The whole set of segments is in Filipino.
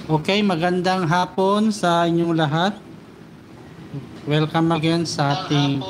Okay, magandang hapon sa inyong lahat. Welcome again sa ating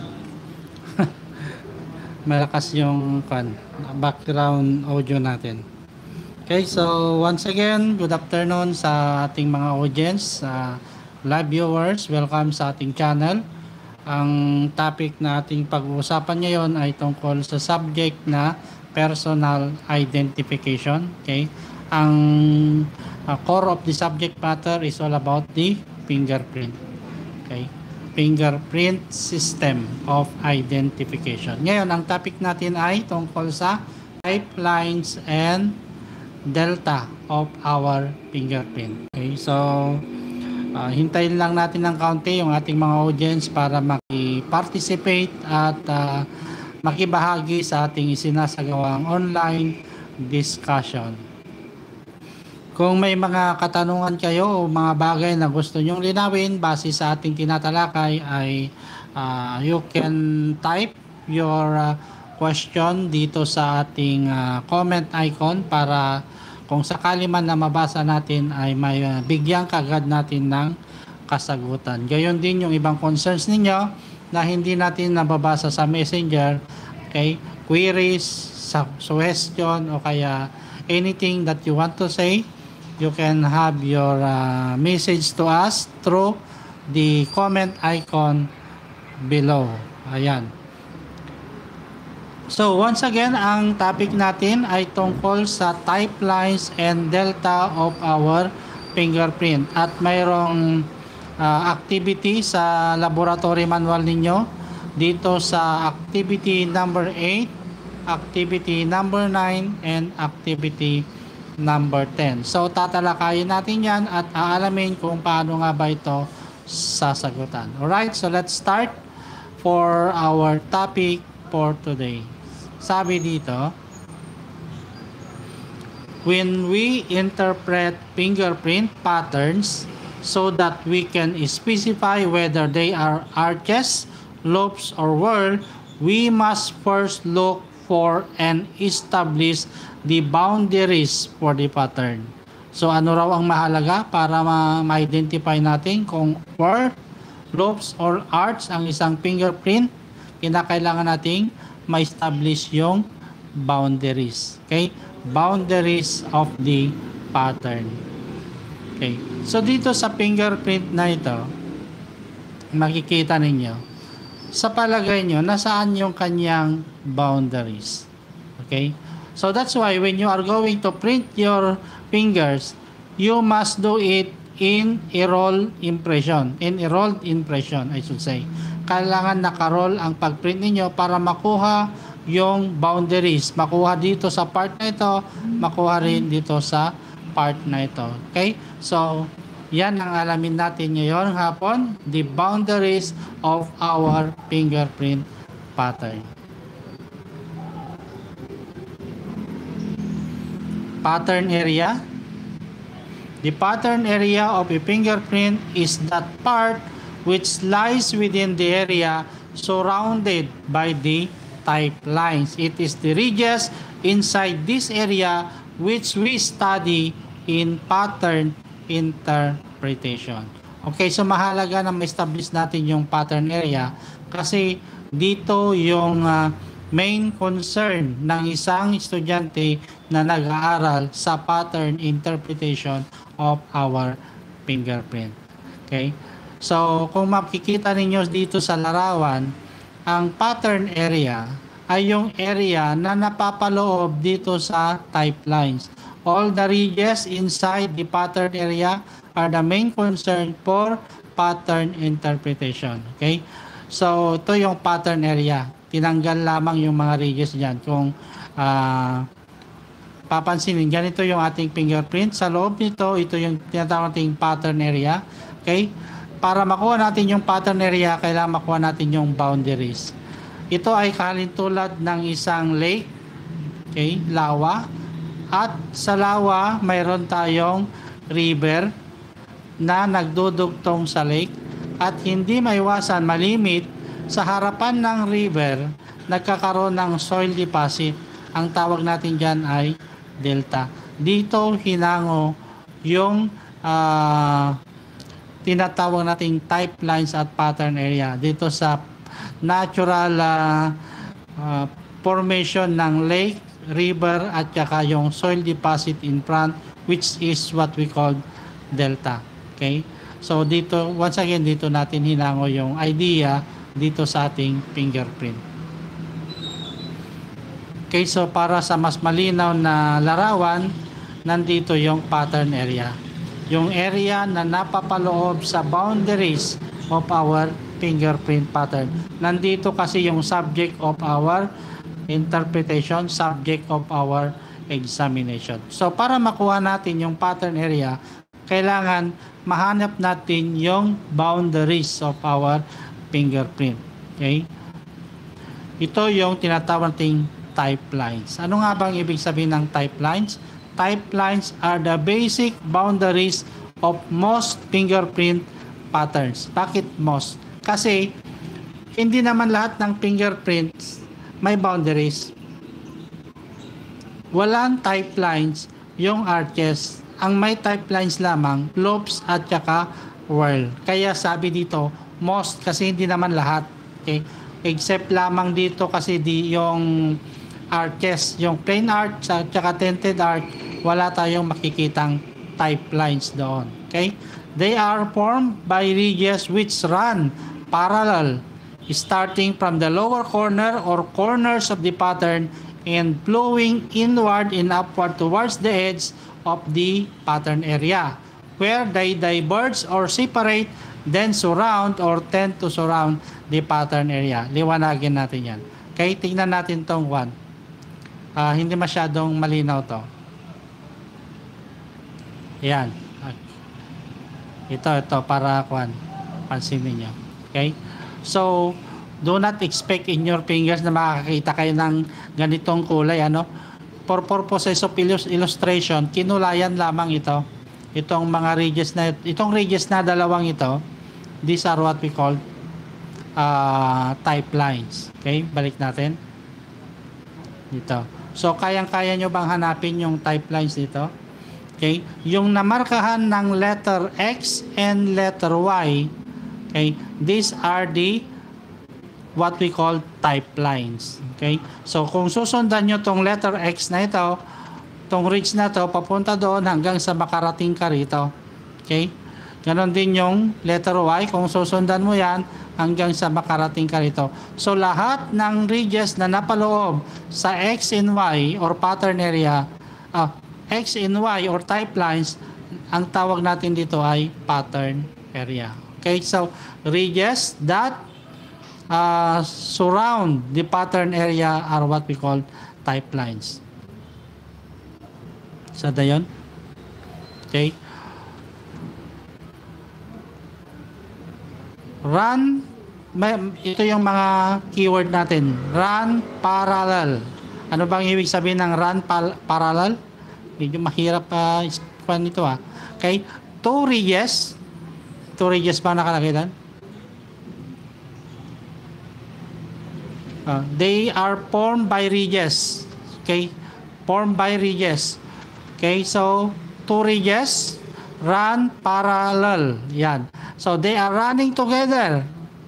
malakas yung background audio natin. Okay, so once again, good afternoon sa ating mga audience, live viewers. Welcome sa ating channel. Ang topic na ating pag-uusapan ngayon ay tungkol sa subject na personal identification. Okay, ang core of the subject matter is all about the fingerprint. Okay, fingerprint system of identification. Ngayon, ang topic natin ay tungkol sa pipelines and delta of our fingerprint. Okay, so hintayin lang natin ng kaunti yung ating mga audience para maki-participate at makibahagi sa ating isinasagawang online discussion. Kung may mga katanungan kayo o mga bagay na gusto nyong linawin base sa ating tinatalakay ay you can type your question dito sa ating comment icon para kung sakali man na mabasa natin ay may bigyan kagad natin ng kasagutan. Gayon din yung ibang concerns ninyo na hindi natin nababasa sa messenger, okay? Queries, suggestion o kaya anything that you want to say, you can have your message to us through the comment icon below. Ayan. So once again, ang topic natin ay tungkol sa type lines and delta of our fingerprint. At mayroong activity sa laboratory manual ninyo dito sa activity number 8, activity number 9, and activity number 10. So tatalakayin natin yan at aalamin kung paano nga ba ito sasagutan. Alright, so let's start for our topic for today. Sabi dito, when we interpret fingerprint patterns so that we can specify whether they are arches, loops, or whorl, we must first look for and establish the boundaries for the pattern. So ano raw ang mahalaga para ma-identify natin kung whorl, loops, or arch ang isang fingerprint? Kinakailangan nating ma-establish yung boundaries. Okay? Boundaries of the pattern. Okay. So dito sa fingerprint na ito, makikita ninyo, sa palagay nyo, nasaan yung kanyang boundaries? Okay? So that's why when you are going to print your fingers, you must do it in a roll impression. In a rolled impression, I should say. Kailangan naka-roll ang pag-print ninyo para makuha yung boundaries. Makuha dito sa part na ito, makuha rin dito sa part na ito. Okay? So, yan ang alamin natin ngayon hapon, the boundaries of our fingerprint pattern. Pattern area. The pattern area of a fingerprint is that part which lies within the area surrounded by the type lines. It is the regions inside this area which we study in pattern interpretation. Okay, so mahalaga na ma-establish natin yung pattern area kasi dito yung main concern ng isang estudyante na nag-aaral sa pattern interpretation of our fingerprint. Okay? So, kung makikita ninyo dito sa larawan, ang pattern area ay yung area na napapaloob dito sa type lines. All the regions inside the pattern area are the main concern for pattern interpretation. Okay? So, ito yung pattern area. Tinanggal lamang yung mga regions dyan. Kung papansinin, ganito yung ating fingerprint. Sa loob nito, ito yung tinatawag nating pattern area. Okay? Para makuha natin yung pattern area, kailangan makuha natin yung boundaries. Ito ay kalintulad ng isang lake, okay, lawa. At sa lawa, mayroon tayong river na nagdudugtong sa lake. At hindi maiwasan, malimit, sa harapan ng river, nagkakaroon ng soil deposit. Ang tawag natin dyan ay delta. Dito hinango yung tinatawag nating type lines at pattern area dito sa natural formation ng lake, river at saka yung soil deposit in front, which is what we call delta. Okay? So dito, once again, dito natin hinango yung idea dito sa ating fingerprint. Okay, so para sa mas malinaw na larawan, nandito yung pattern area. Yung area na napapaloob sa boundaries of our fingerprint pattern. Nandito kasi yung subject of our interpretation, subject of our examination. So para makuha natin yung pattern area, kailangan mahanap natin yung boundaries of our fingerprint. Okay? Ito yung tinatawag nating type lines. Ano nga bang ibig sabihin ng type lines? Type lines are the basic boundaries of most fingerprint patterns. Bakit most? Kasi hindi naman lahat ng fingerprints may boundaries. Walang type lines yung arches. Ang may type lines lamang, loops at saka whirl. Kaya sabi dito, most kasi hindi naman lahat. Okay? Except lamang dito kasi yung arches, yung plain arch at saka tinted arch, wala tayong makikitang type lines doon. Okay? They are formed by ridges which run parallel starting from the lower corner or corners of the pattern and flowing inward and upward towards the edge of the pattern area where they diverge or separate, then surround or tend to surround the pattern area. Liwanagin natin yan. Okay? Tingnan natin tong one. Hindi masyadong malinaw to. Yan. Ito para pansinin nyo. Okay? So, do not expect in your fingers na makakita kayo ng ganitong kulay. For purposes of illustration, kinulayan lamang ito. Itong mga ridges na, itong ridges na dalawang ito, these are what we call type lines. Okay? Balik natin. Dito. So, kayang-kaya nyo bang hanapin yung type lines dito? Okay? Yung namarkahan ng letter X and letter Y, okay? These are the what we call type lines. Okay? So, kung susundan nyo tong letter X na ito, tong ridge na to, papunta doon hanggang sa makarating ka rito. Okay? Ganon din yung letter Y, kung susundan mo yan, hanggang sa makarating ka rito. So, lahat ng ridges na napaloob sa X and Y or pattern area, X and Y or type lines, ang tawag natin dito ay pattern area. Okay, so ridges that surround the pattern area are what we call type lines. So, dayon. Okay. Run, ito yung mga keyword natin. Run parallel. Ano bang ibig sabihin ng run parallel? Medyo mahirap nito Okay? Two ridges ba nakalagay doon? They are formed by ridges. Okay? Formed by ridges. Okay? So, two ridges run parallel. Yan. So, they are running together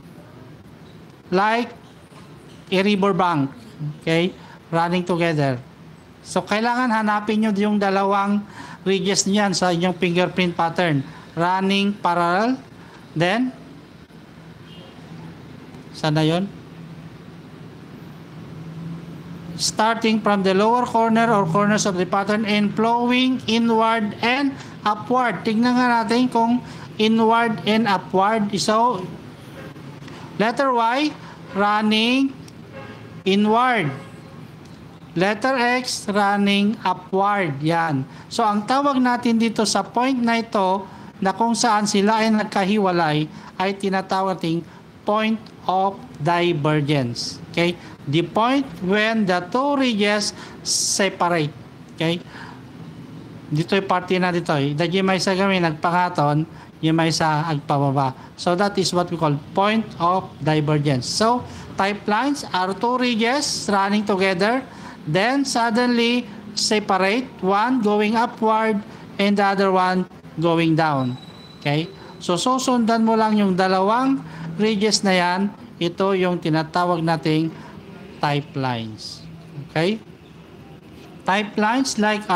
like a river bank. Okay? Running together. So, kailangan hanapin nyo yung dalawang ridges niyan sa inyong fingerprint pattern. Running parallel. Then, sana yun? Starting from the lower corner or corners of the pattern and flowing inward and upward. Tingnan nga natin kung inward and upward. So, letter Y, running inward. Letter X, running upward. Yan. So, ang tawag natin dito sa point na ito, na kung saan sila ay nagkahiwalay, ay tinatawag nating point of divergence. Okay? The point when the two ridges separate. Okay? Dito yung parte na dito. Dahil may sa gawin, nagpangaton, yung may sa agpababa. So, that is what we call point of divergence. So, type lines are two ridges running together, then suddenly separate, one going upward and the other one going down. Okay? So, susundan mo lang yung dalawang ridges na yan. Ito yung tinatawag nating type lines. Okay? Type lines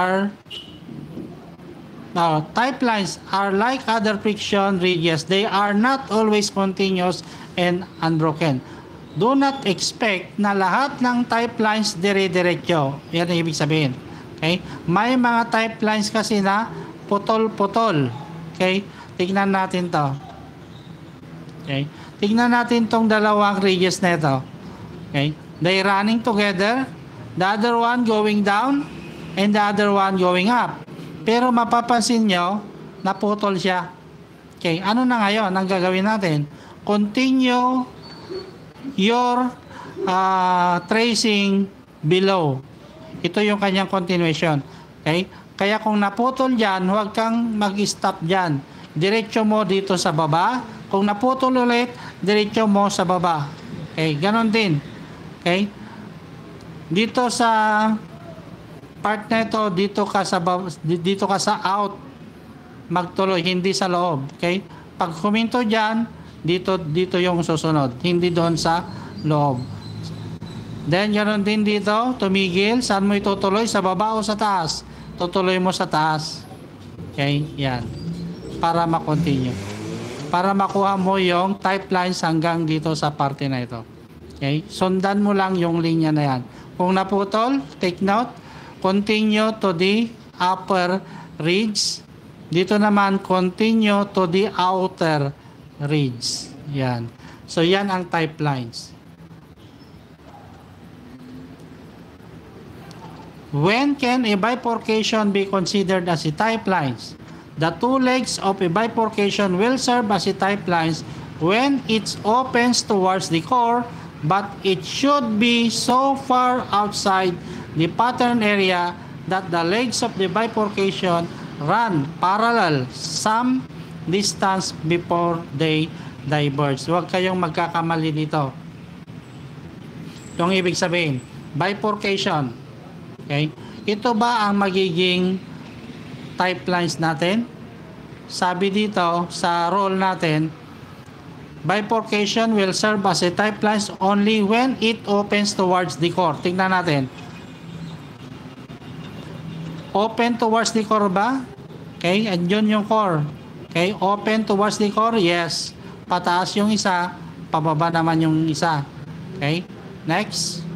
are like other friction ridges. They are not always continuous and unbroken. Do not expect na lahat ng type lines dire-diretso. Yan ang ibig sabihin. Okay? May mga type lines kasi na putol-putol. Okay? Tignan natin to. Okay? Tignan natin tong dalawang ridges na ito. Okay? They running together. The other one going down and the other one going up. Pero mapapansin nyo, naputol siya. Okay? Ano na ngayon ang gagawin natin? Continue your tracing below. Ito yung kanyang continuation. Okay? Kaya kung naputol dyan, huwag kang mag-stop dyan. Diretso mo dito sa baba. Kung naputol ulit, diretso mo sa baba. Okay? Ganon din. Okay? Dito sa part na ito, dito ka sa out. Magtuloy, hindi sa loob. Okay? Pag huminto dyan, dito yung susunod. Hindi doon sa loob. Then, ganon din dito, tumigil. Saan mo itutuloy? Sa baba o sa taas? Tutuloy mo sa taas. Okay? Yan. Para ma-continue. Para makuha mo yung type lines hanggang dito sa parte na ito. Okay? Sundan mo lang yung linya na yan. Kung naputol, take note, continue to the upper ridge. Dito naman, continue to the outer ridge. Yan. So, yan ang type lines. When can a bifurcation be considered as a type lines? The two legs of a bifurcation will serve as a type lines when it opens towards the core, but it should be so far outside the pattern area that the legs of the bifurcation run parallel some distance before they diverge. Huwag kayong magkakamali dito. Yung ibig sabihin, bifurcation. Okay? Ito ba ang magiging type lines natin? Sabi dito sa rule natin, bifurcation will serve as a type lines only when it opens towards the core. Tingnan natin. Open towards the core ba? Okay, andyan yung core. Okay, open towards the core, yes. Pataas yung isa, pababa naman yung isa. Okay, next.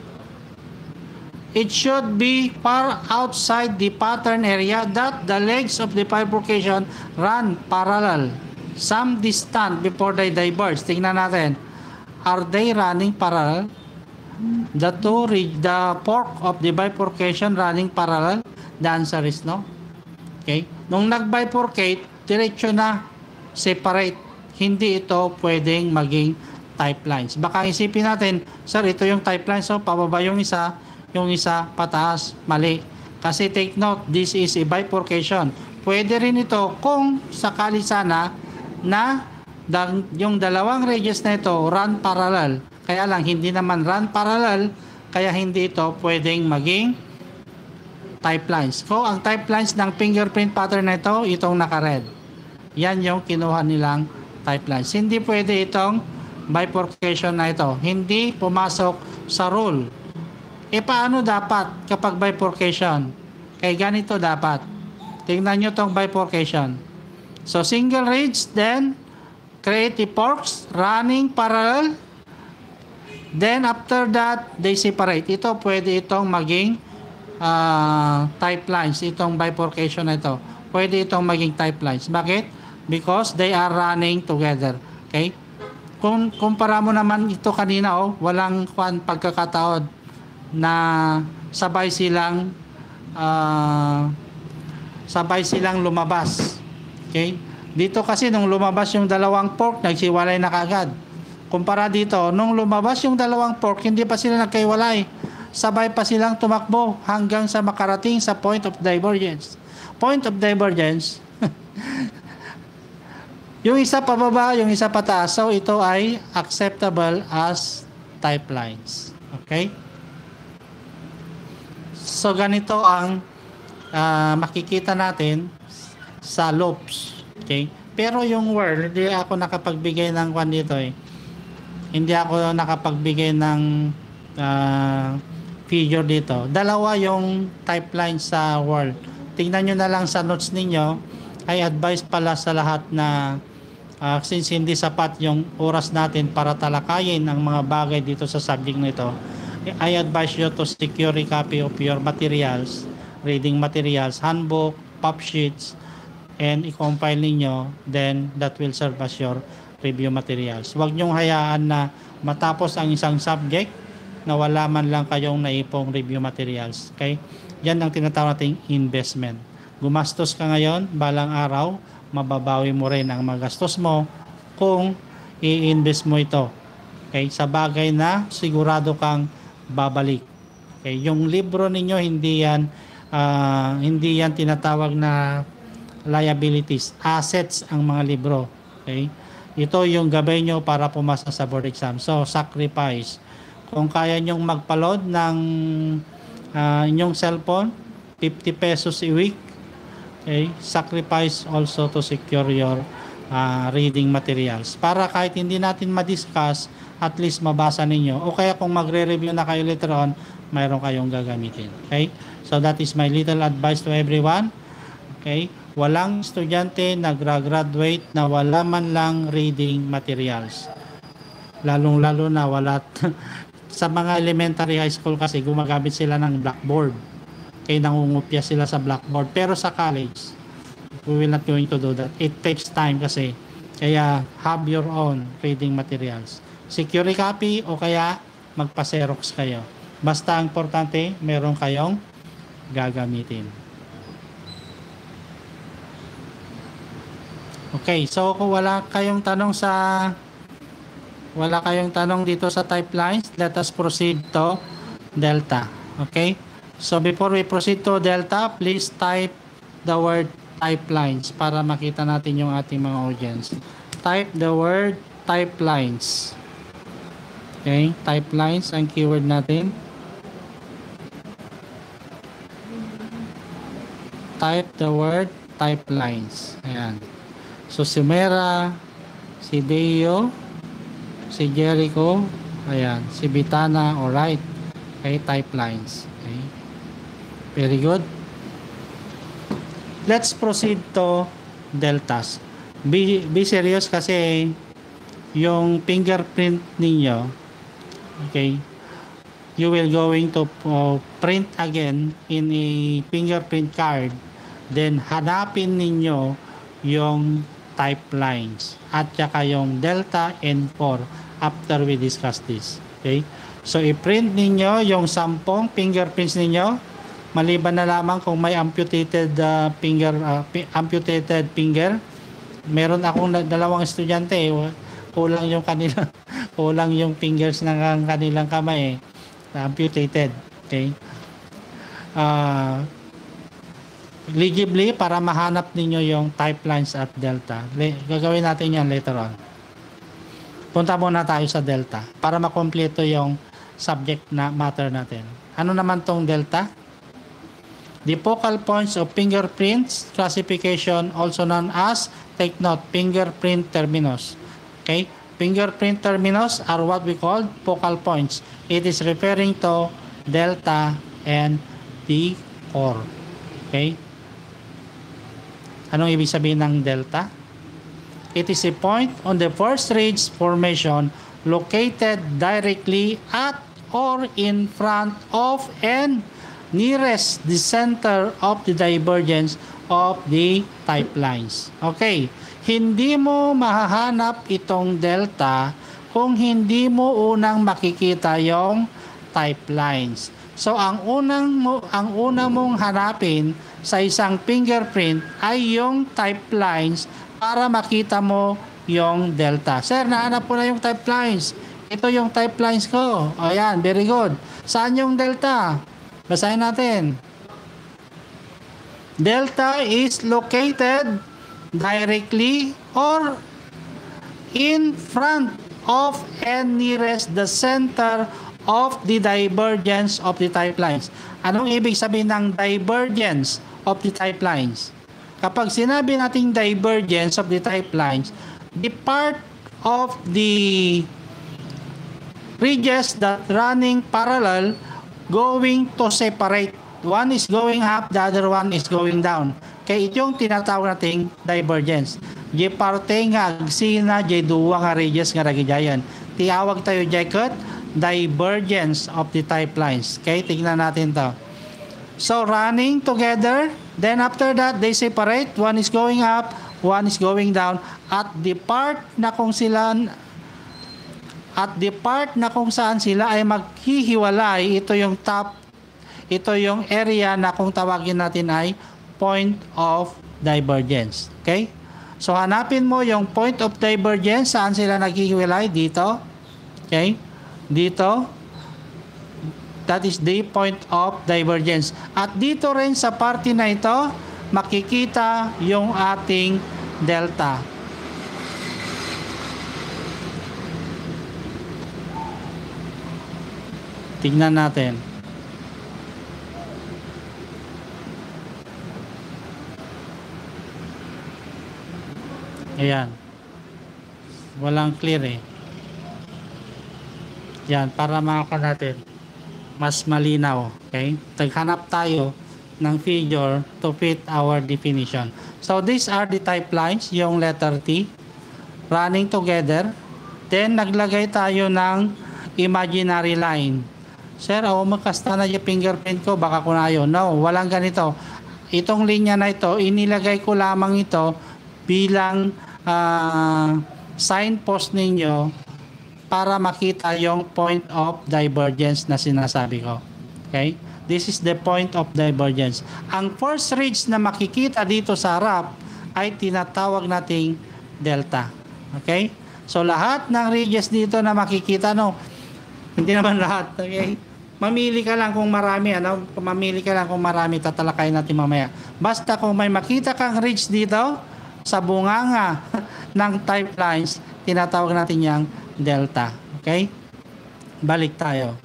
It should be far outside the pattern area that the legs of the bifurcation run parallel some distance before they diverge. Tingnan natin. Are they running parallel? The fork of the bifurcation running parallel? The answer is no. Okay? Nung nag-bifurcate, diretso na, separate. Hindi ito pwedeng maging type lines. Baka isipin natin, sir, ito yung type lines, so pababa yung isa pataas, mali. Kasi take note, this is a bifurcation. Pwede rin ito kung sakali sana na yung dalawang ridges na ito run parallel. Kaya lang, hindi naman run parallel, kaya hindi ito pwedeng maging type lines. So, ang type lines ng fingerprint pattern na ito, itong naka-red. Yan yung kinuha nilang type lines. Hindi pwede itong bifurcation na ito. Hindi pumasok sa rule. Paano dapat kapag bifurcation? Kaya ganito dapat. Tingnan nyo tong bifurcation. So, single ridge, then create the forks running parallel. Then, after that, they separate. Ito, pwede itong maging type lines. Itong bifurcation na ito. Pwede itong maging type lines. Bakit? Because they are running together. Okay? Kung kumpara mo naman ito kanina, walang pagkakataon na sabay silang lumabas. Okay? Dito kasi nung lumabas yung dalawang fork, nagsiwalay na kaagad. Kumpara dito, nung lumabas yung dalawang fork, hindi pa sila nagkaiwalay. Sabay pa silang tumakbo hanggang sa makarating sa point of divergence. Point of divergence, yung isa pababa, yung isa pataas. So, ito ay acceptable as type lines. Okay? So, ganito ang makikita natin sa loops. Okay? Pero yung whirl, hindi ako nakapagbigay ng kwan dito eh. Hindi ako nakapagbigay ng figure dito. Dalawa yung type line sa whirl. Tingnan nyo na lang sa notes ninyo. I advise pala sa lahat na since hindi sapat yung oras natin para talakayin ang mga bagay dito sa subject nito, I advise you to secure a copy of your materials, reading materials, handbook, pop sheets, and i-compile ninyo, then that will serve as your review materials. Huwag nyong hayaan na matapos ang isang subject na wala man lang kayong naipong review materials. Okay? Yan ang tinatawag nating investment. Gumastos ka ngayon, balang araw, mababawi mo rin ang magastos mo kung i-invest mo ito. Okay? Sa bagay na sigurado kang babalik. Okay? Yung libro ninyo, hindi yan tinatawag na liabilities, assets ang mga libro. Okay? Ito yung gabay nyo para pumasa sa board exam. So, sacrifice. Kung kaya nyong magpa-load ng inyong cellphone, 50 pesos a week, okay? Sacrifice also to secure your reading materials. Para kahit hindi natin ma-discuss, at least mabasa ninyo. O kaya kung magre-review na kayo later on, mayroon kayong gagamitin. Okay? So, that is my little advice to everyone. Okay? Walang estudyante na graduate na wala man lang reading materials. Lalong-lalo na wala sa mga elementary high school kasi gumagamit sila ng blackboard. Kaya nangungupya sila sa blackboard. Pero sa college, we will not going to do that. It takes time kasi. Kaya have your own reading materials. Secure copy o kaya magpa-xerox kayo. Basta ang importante, meron kayong gagamitin. Okay, so kung wala kayong tanong dito sa type lines, let us proceed to Delta. Okay? So before we proceed to Delta, please type the word type lines para makita natin yung ating mga audience. Type the word type lines. Okay? Type lines ang keyword natin. Type the word type lines. Ayan. So, si Mera, si Deo, si Jericho, ayan, si Bitana, alright. Okay, type lines. Okay. Very good. Let's proceed to deltas. Be serious kasi yung fingerprint ninyo, okay, you will going to print again in a fingerprint card, then hanapin ninyo yung type lines at saka yung delta and 4 after we discuss this. Okay, so i-print ninyo yung 10 fingerprints ninyo, maliban na lamang kung may amputated finger. Meron akong dalawang estudyante, kulang yung kanila kulang yung fingers ng kanilang kamay, amputated. Okay, legibly para mahanap ninyo yung type lines at delta. Gagawin natin yan later on. Punta muna tayo sa delta para makompleto yung subject na matter natin. Ano naman tong delta? The focal points of fingerprints classification, also known as, take note, fingerprint terminus. Okay? Fingerprint terminus are what we call focal points. It is referring to delta and the core. Okay? Anong ibig sabihin ng delta? It is a point on the first ridge formation located directly at or in front of and nearest the center of the divergence of the type lines. Okay, hindi mo mahahanap itong delta kung hindi mo unang makikita yung type lines. So ang una mong hanapin sa isang fingerprint ay yung type lines para makita mo yung delta. Sir, nahanap ko na yung type lines. Ito yung type lines ko. Ayan, very good. Saan yung delta? Basahin natin. Delta is located directly or in front of and nearest the center of the divergence of the type lines. Anong ibig sabihin ng divergence of the type lines? Kapag sinabi nating divergence of the type lines, the part of the ridges that running parallel going to separate. One is going up, the other one is going down. Kaya ito yung tinatawag nating divergence. Di parte nga agsina, di duwa nga ridges nga ragidayan. Tiawag tayo jacket, divergence of the type lines. Okay, tingnan natin to. So, running together, then after that, they separate. One is going up, one is going down. At the part na kung saan sila ay maghihiwalay, ito yung top, ito yung area na kung tawagin natin ay point of divergence. Okay? So, hanapin mo yung point of divergence, saan sila naghihiwalay? Dito. Okay? Dito. That is the point of divergence. At dito rin sa parte na ito, makikita yung ating delta. Tingnan natin. Ayan. Walang clear eh. Yan, para makaka natin mas malinaw. Okay? Taghanap tayo ng figure to fit our definition. So, these are the type lines, yung letter T, running together. Then, naglagay tayo ng imaginary line. Sir, magkasta na yung fingerprint ko, baka ko na yun. No, walang ganito. Itong linya na ito, inilagay ko lamang ito bilang signpost ninyo para makita yung point of divergence na sinasabi ko. Okay? This is the point of divergence. Ang first ridge na makikita dito sa harap ay tinatawag nating delta. Okay? So, lahat ng ridges dito na makikita, no? Hindi naman lahat. Okay? Mamili ka lang kung marami, ano? Mamili ka lang kung marami, tatalakayin natin mamaya. Basta kung may makita kang ridge dito, sa bunganga ng type lines, tinatawag natin yung delta. Okay? Balik tayo.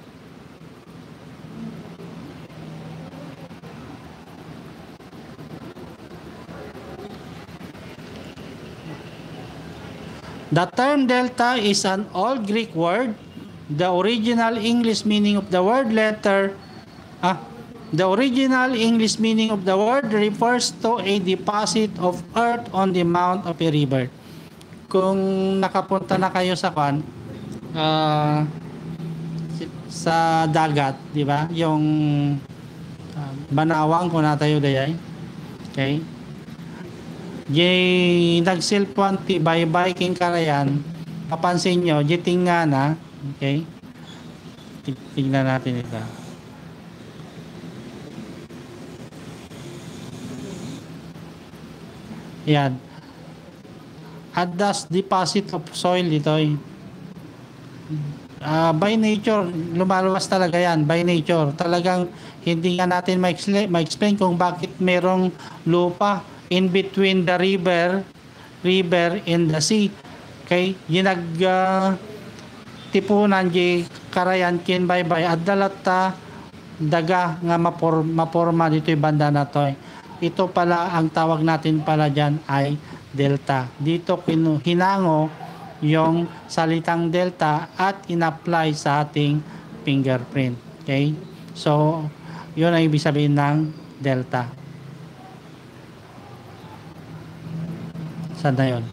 The term delta is an old Greek word. The original English meaning of the word refers to a deposit of earth on the mount of a river. Kung nakapunta na kayo sa sa dagat, di ba? Yung banawang kung natayo dayay. Okay? Nagsilpuan ti bye-bye king karayan. Papansin nyo, jiting nga na. Okay? Tignan natin ito. Yan. At das deposit of soil ito. By nature, lumalabas talaga yan. By nature. Talagang hindi nga natin ma-explain kung bakit merong lupa in between the river and the sea. Okay? Tipunan di karayan kin bye-bye at dalata daga nga maporma dito yung banda na to. Ito pala, ang tawag natin pala dyan ay delta. Dito hinango yung salitang delta at in-apply sa ating fingerprint. Okay? So, yun ang ibig sabihin ng delta. Saan na yun?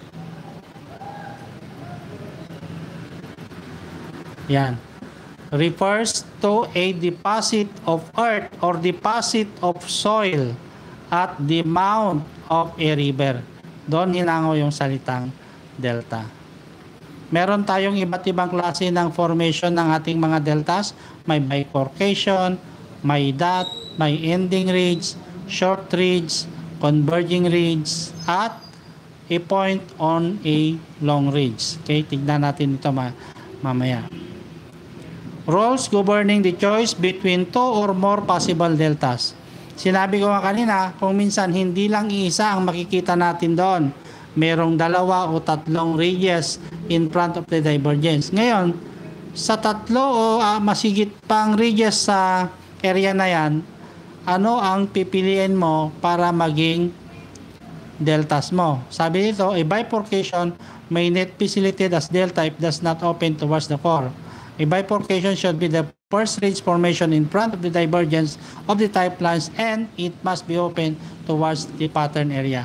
Yan. Refers to a deposit of earth or deposit of soil at the mount of a river. Doon hinango yung salitang delta. Meron tayong iba't ibang klase ng formation ng ating mga deltas. May bifurcation, may dot, may ending ridge, short ridge, converging ridge, at a point on a long ridge. Okay, tignan natin ito mamaya. Rules governing the choice between two or more possible deltas. Sinabi ko nga kanina, kung minsan hindi lang isa ang makikita natin doon. Merong dalawa o tatlong ridges in front of the divergence. Ngayon, sa tatlo o masigit pang ridges sa area na yan, ano ang pipiliin mo para maging deltas mo. Sabi dito, a bifurcation may net facilitated as delta if does not open towards the core. A bifurcation should be the first ridge formation in front of the divergence of the type lines and it must be open towards the pattern area.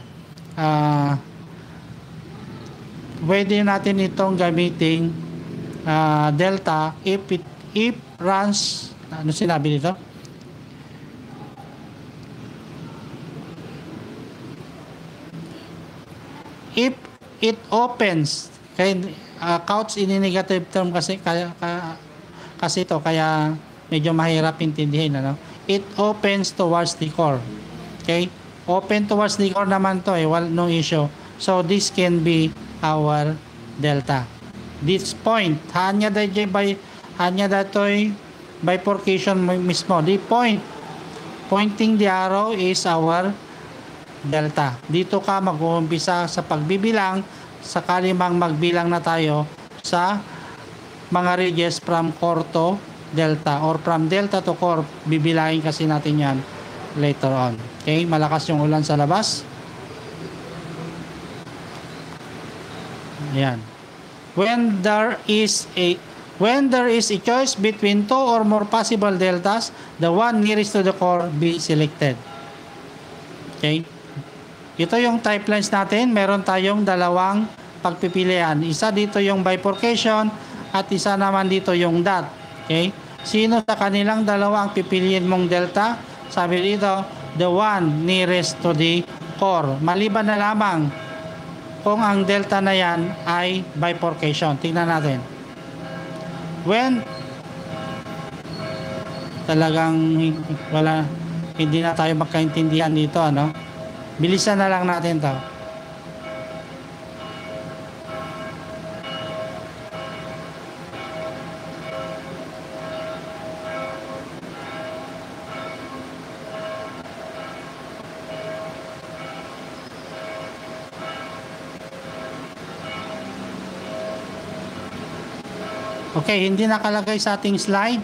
Pwede natin itong gamitin delta if runs, ano sinabi dito? If it opens, kaya counts in a negative term kasi ito, kaya medyo mahirap intindihin, ano? It opens towards the core. Okay? Open towards the core naman to, no issue. So this can be our delta. This point, hanya datoy bifurcation mismo. The point pointing the arrow is our delta. Dito ka mag-uumpisa sa pagbibilang, sakali mang magbilang na tayo sa mga ridges from core to delta or from delta to core. Bibilangin kasi natin yan later on. Okay, malakas yung ulan sa labas. Ayan. When there is a choice between two or more possible deltas, the one nearest to the core be selected. Okay? Ito yung type lines natin. Meron tayong dalawang pagpipilian. Isa dito yung bifurcation at isa naman dito yung dot. Okay? Sino sa kanilang dalawa ang pipiliin mong delta? Sabi dito, the one nearest to the core. Maliban na lamang kung ang delta na yan ay bifurcation. Tingnan natin. When talagang hindi na tayo magkaintindihan dito, ano? Bilisan na lang natin to. Okay, hindi nakalagay sa ating slide.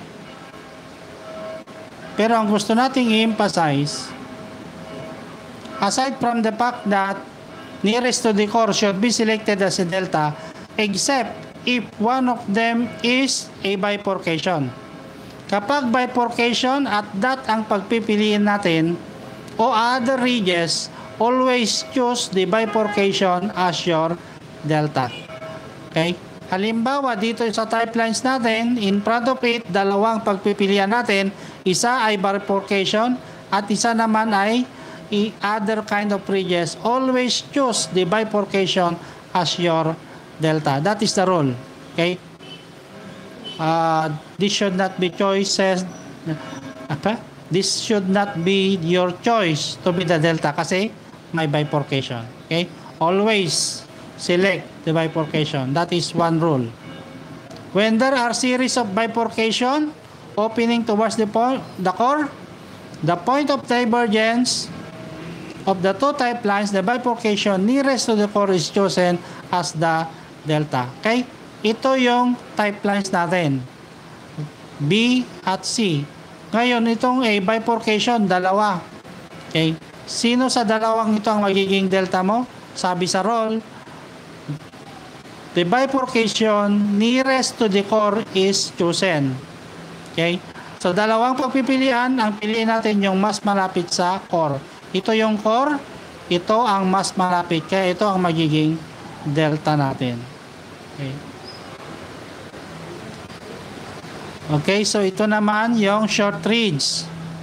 Pero ang gusto nating i-emphasize, aside from the fact that nearest to the core should be selected as a delta, except if one of them is a bifurcation. Kapag bifurcation at dot ang pagpipiliin natin o other ridges, always choose the bifurcation as your delta. Okay? Halimbawa, dito sa type lines natin, in front of it, dalawang pagpipilian natin, isa ay bifurcation at isa naman ay other kind of ridges. Always choose the bifurcation as your delta. That is the rule. Okay? This should not be choices. This should not be your choice to be the delta kasi may bifurcation. Okay? Always select the bifurcation. That is one rule. When there are series of bifurcation opening towards the core, the point of divergence of the two type lines, the bifurcation nearest to the core is chosen as the delta. Okay? Ito yung type lines natin. B at C. Ngayon, itong A, bifurcation, dalawa. Okay? Sino sa dalawang ito ang magiging delta mo? Sabi sa rule, the bifurcation nearest to the core is chosen. Okay? So, dalawang pagpipilian, ang piliin natin yung mas malapit sa core. Ito yung core, ito ang mas malapit. Kaya ito ang magiging delta natin. Okay. Okay, so ito naman yung short ridge.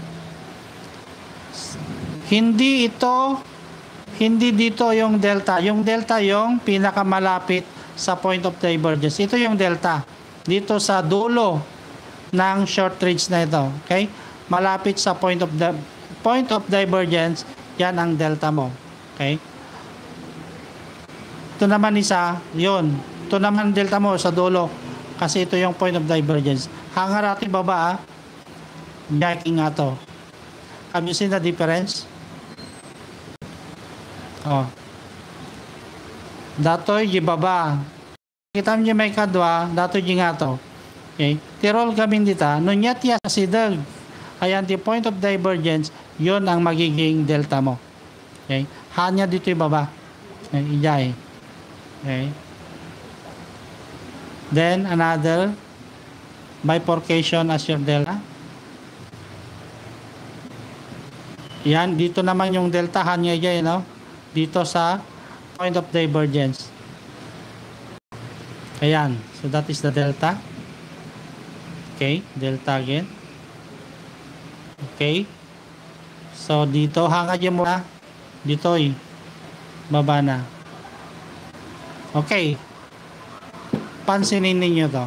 Hindi dito yung delta. Yung delta yung pinakamalapit sa point of divergence. Ito yung delta. Dito sa dulo ng short ridge na ito. Okay? Malapit sa point of divergence, yan ang delta mo. Okay? Ito naman isa, yun. Ito naman delta mo sa dulo. Kasi ito yung point of divergence. Hangar ating baba, jacking nga to. Have you seen the difference? Oh. Datoy gibaba. Kita mo may kadwa, datoy nga to. Okay? Tirol kami dito, nunyat ya si Ayan, the point of divergence, yun ang magiging delta mo. Okay? hanya dito ibaba. Ijay. Okay. Then another bifurcation as your delta. Yan, dito naman yung delta hanya ijay, no? Dito sa point of divergence. Ayan, so that is the delta. Okay, delta again. Okay. So dito hangad yung muna. Dito baba na. Okay. Pansinin ninyo to.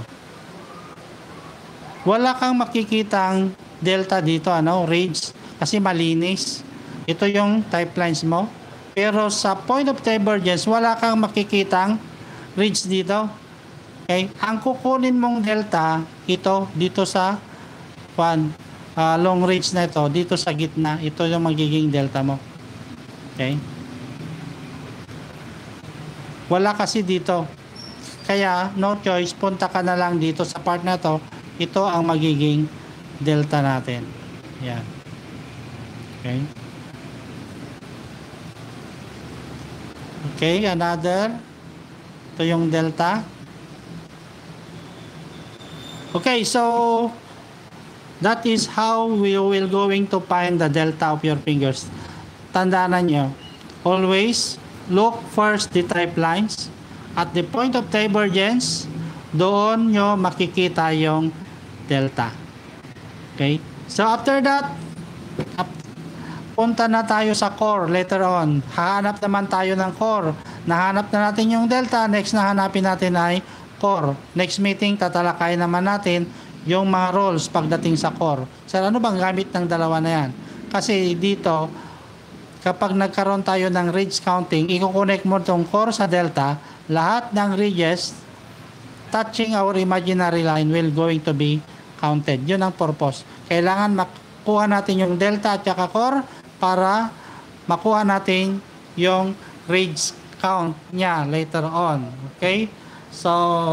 Wala kang makikitang delta dito, ano, range, kasi malinis. Ito yung type lines mo. Pero sa point of divergence, wala kang makikitang range dito. Okay? Ang kukunin mong delta, ito, dito sa long range na ito, dito sa gitna, ito yung magiging delta mo. Okay? Wala kasi dito. Kaya, no choice, punta ka na lang dito sa part na to. Ito ang magiging delta natin. Yan. Okay. Okay, another. Ito yung delta. Okay, so that is how we will going to find the delta of your fingers. Tandaan nyo, always look first the type lines. At the point of divergence, doon nyo makikita yung delta. Okay? So after that, punta na tayo sa core later on. Hahanap naman tayo ng core. Nahanap na natin yung delta. Next na hanapin natin ay core. Next meeting, tatalakayin naman natin yung mga roles pagdating sa core. So ano bang gamit ng dalawa na yan? Kasi dito, kapag nagkaroon tayo ng ridge counting, i-connect mo itong core sa delta, lahat ng ridges touching our imaginary line will going to be counted. Yun ang purpose. Kailangan makuha natin yung delta at saka core para makuha natin yung ridge count niya later on. Okay? So,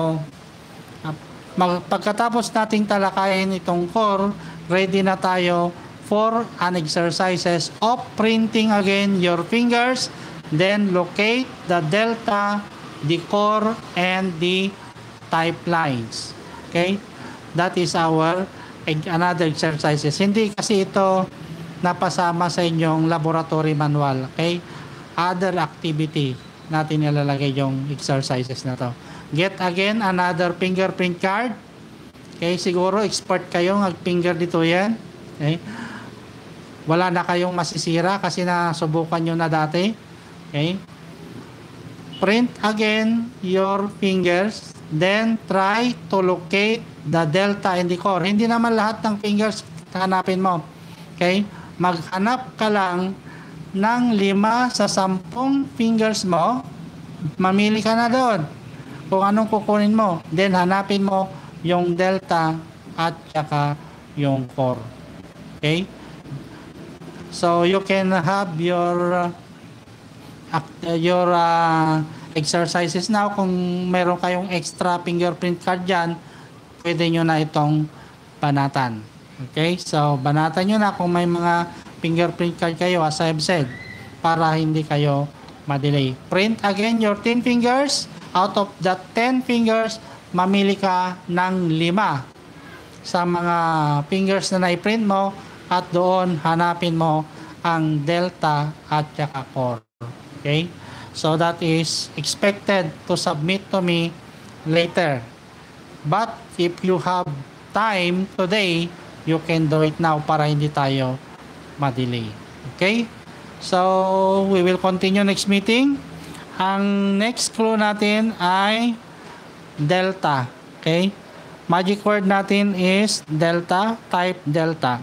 pagkatapos nating talakayin itong core, ready na tayo for an exercises of printing again your fingers, then locate the delta, the core, and the type lines. Okay? That is our another exercises. Hindi kasi ito napasama sa inyong laboratory manual. Okay? Other activity natin ilalagay yung exercises na to. Get again another fingerprint card. Okay? Siguro expert kayo mag-finger dito yan. Okay? Wala na kayong masisira kasi nasubukan nyo na dati. Okay? Print again your fingers, then try to locate the delta and the core. Hindi naman lahat ng fingers hanapin mo. Okay? Maghanap ka lang ng 5 sa 10 fingers mo, mamili ka na doon kung anong kukunin mo. Then hanapin mo yung delta at saka yung core. Okay? So you can have your exercises now. Kung meron kayong extra fingerprint card dyan, pwede nyo na itong banatan. Okay? So, banatan nyo na kung may mga fingerprint card kayo, as I've said, para hindi kayo ma-delay. Print again your 10 fingers. Out of that 10 fingers, mamili ka ng 5 sa mga fingers na na-print mo at doon hanapin mo ang delta at saka core. Okay? So that is expected to submit to me later. But if you have time today, you can do it now para hindi tayo ma-delay. Okay? So we will continue next meeting. Ang next clue natin ay delta. Okay? Magic word natin is delta, type delta.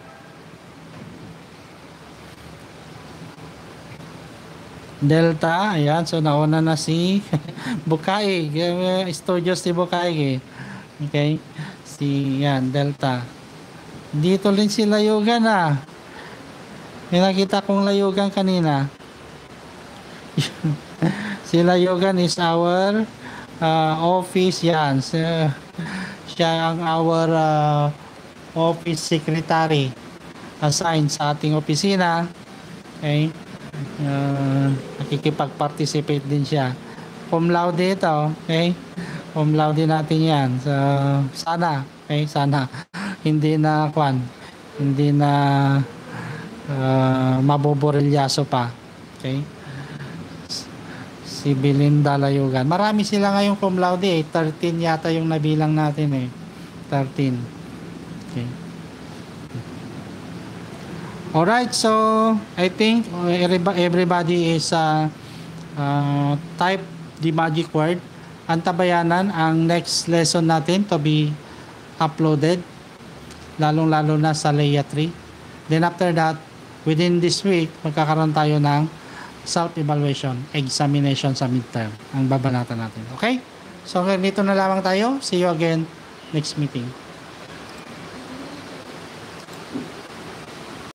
Delta, ayan. So, nauna na si Bukaig. Studios si Bukaig. Okay? Yan, delta. Dito rin si Layugan ah. May nakita kong Layugan kanina. Si Layugan is our office. Yan. So, siya ang our office secretary assigned sa ating opisina. Okay? Nakikipag-participate din siya. Cum laude ito, okay? Cum laude natin yan. So, sana, okay? Sana. Hindi na, hindi na maboborilyaso pa. Okay? Si Belinda Layugan. Marami sila ngayong cum laude eh. 13 yata yung nabilang natin eh. 13. Okay. Alright, so I think everybody is type the magic word. Antabayanan ang next lesson natin to be uploaded. Lalong-lalo na sa Leia 3. Then after that, within this week, magkakaroon tayo ng self-evaluation, examination sa midterm. Ang babanatan natin. Okay? So, dito na lamang tayo. See you again next meeting.